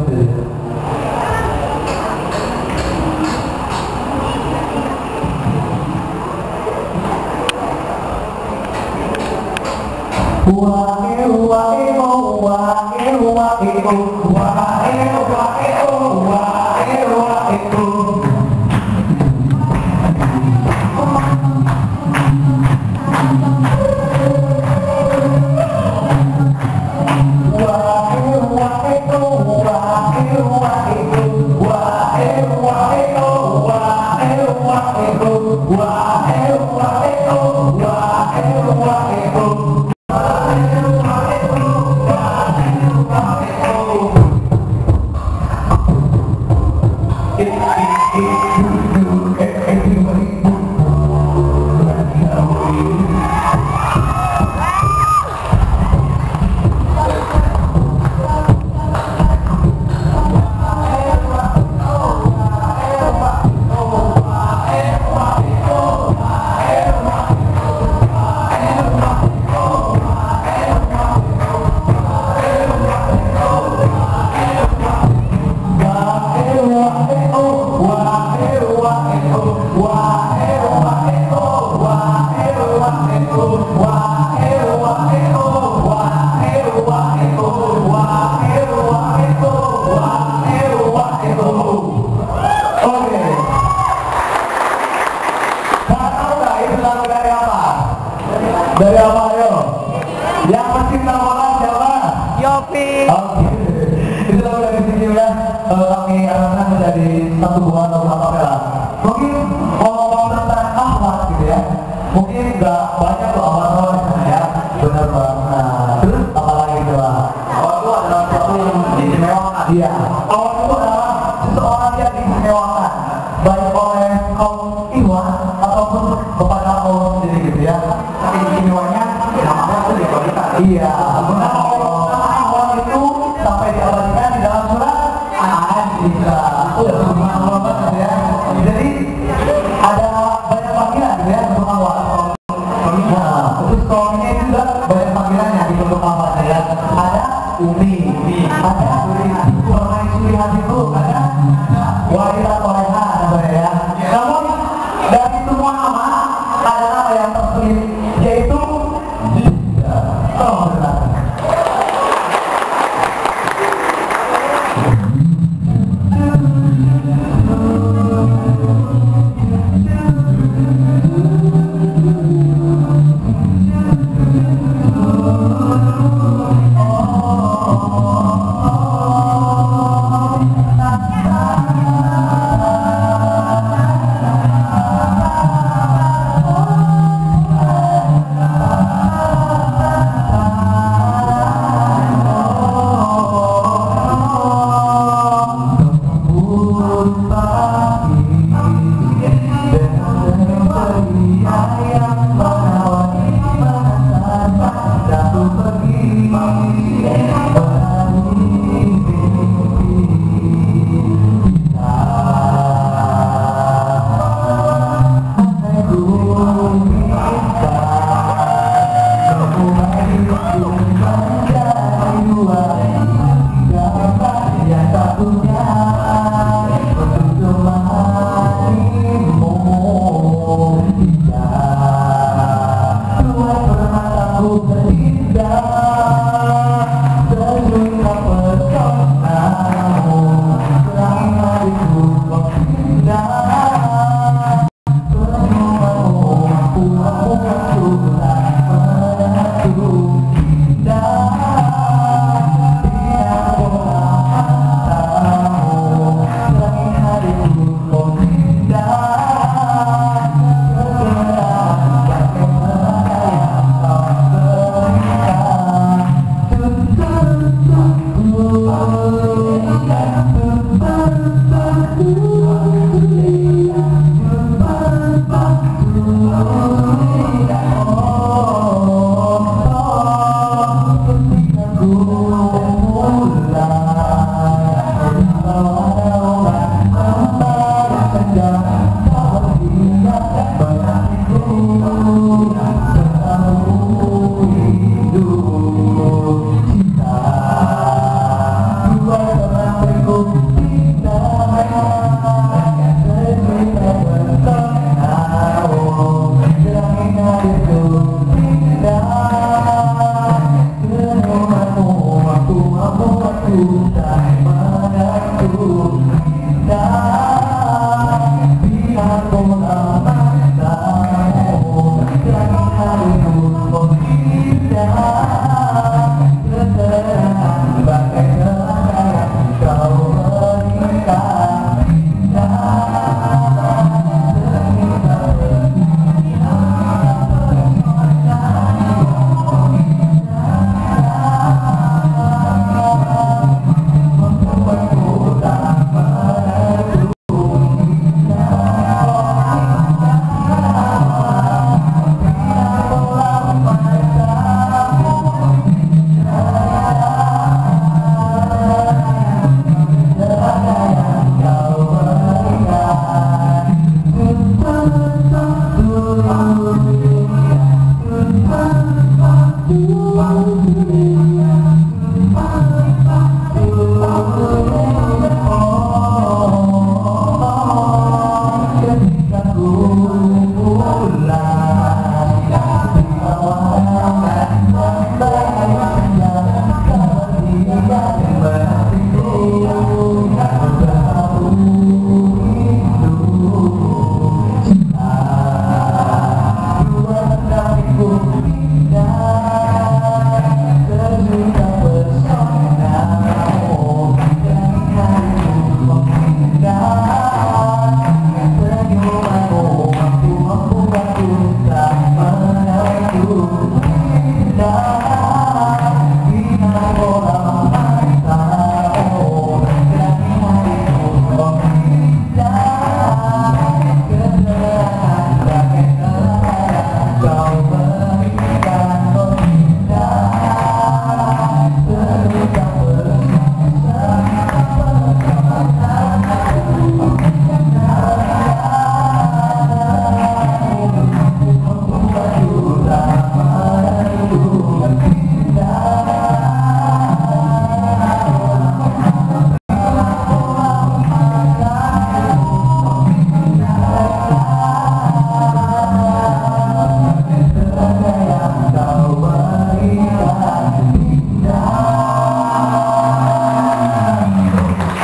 Dari apa ayo? Yang pasti tawaran siapa? Yopi. Oke. Itu lagu dari sini ya. Kami akan menjadi satu buah lagu akapela. Mungkin ngomong tentang akhlak gitu ya. Mungkin nggak banyak loh awal-awal di sana ya. Benar banget. Nah, terus apa lagi itu lah? Awal itu adalah sesuatu yang diistimewakan. Iya. Awal itu adalah seseorang yang diistimewakan, baik oleh kaum Ikhwan ataupun kepada Allah sendiri gitu ya. Tapi istimewanya namanya itu diberikan. Iya. Benar. Ikhwan itu sampai diabadikan di dalam surat An-An'am bisa. Udah hubungan Allah banget ya. Jadi ada banyak panggilan gitu ya untuk Allah. Nah, untuk suaminya juga banyak panggilannya di bentuk Allah ya. Ada Umi, ada Wahai Surihat itu, ada Wahidah Toleha namanya ya. Namun dari semua nama ada nama yang tersulit, yaitu oh benar.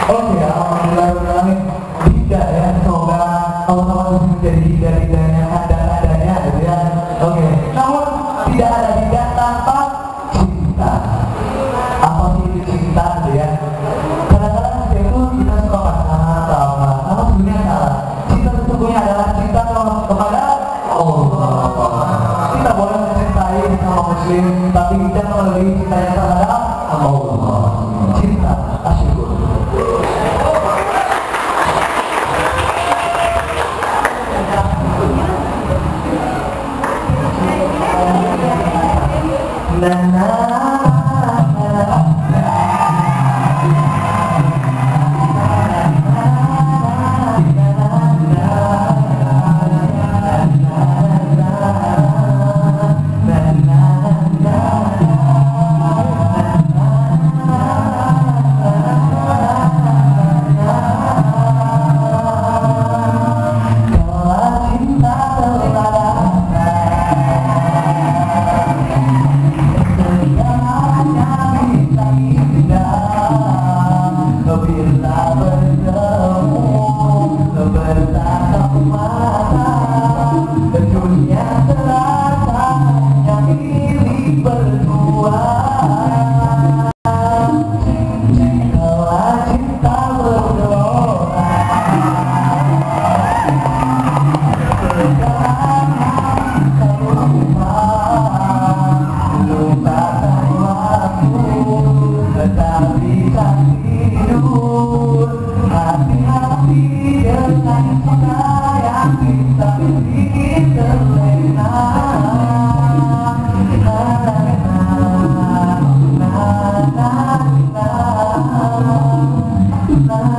Oke, alhamdulillah tidak ya, semoga Allah menjadi hidayah-hidayahnya ada-adanya gitu ya. Oke, namun tidak ada hidayah tanpa cinta. Apa sih itu cinta gitu ya? Kadang-kadang kita itu kita suka pasangan atau apa, namun sebenarnya salah. Cinta sesungguhnya adalah cinta kepada Allah. Kita boleh mencintai sama muslim, tapi kita melebihi cintanya terhadap Allah. Cinta asyik. Nah